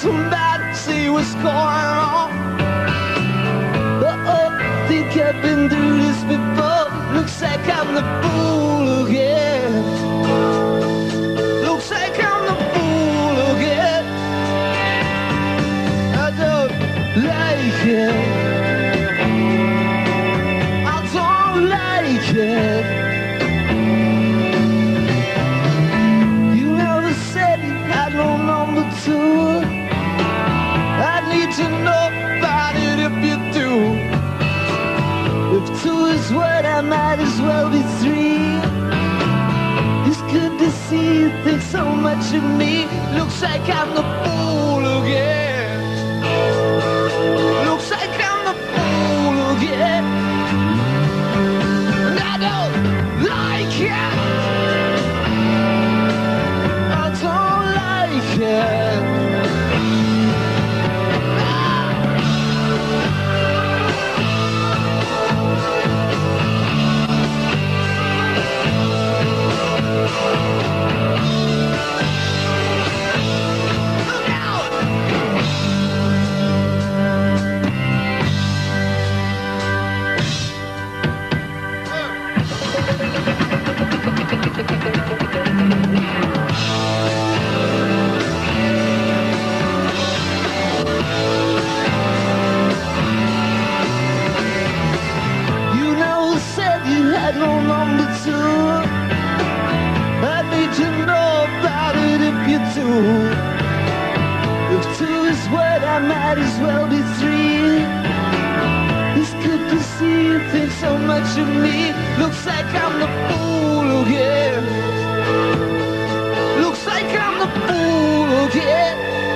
somebody see what's going on. Oh, think I've been through this before. Looks like I'm the fool again. Looks like I'm the fool again. I don't like it. I don't like it. You never said you had no number two. I need to know about it if you do. If two is what, I might as well be three. It's good to see you think so much of me. Looks like I'm the fool again. Looks like I'm the fool again. And I don't like it. I don't like it. No number two. I need to know about it if you do. If two is what, I might as well be three. It's good to see you think so much of me. Looks like I'm the fool again. Looks like I'm the fool again.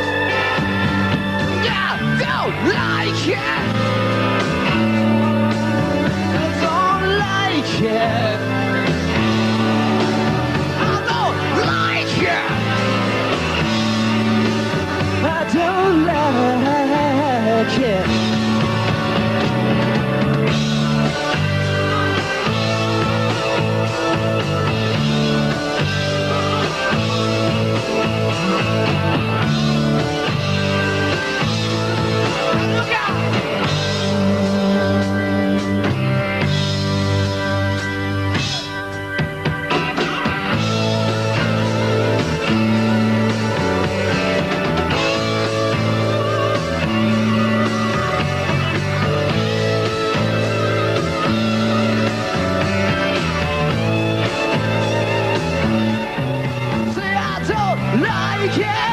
I don't like it. Yeah. I don't like it. I don't like it. Look out! Like it.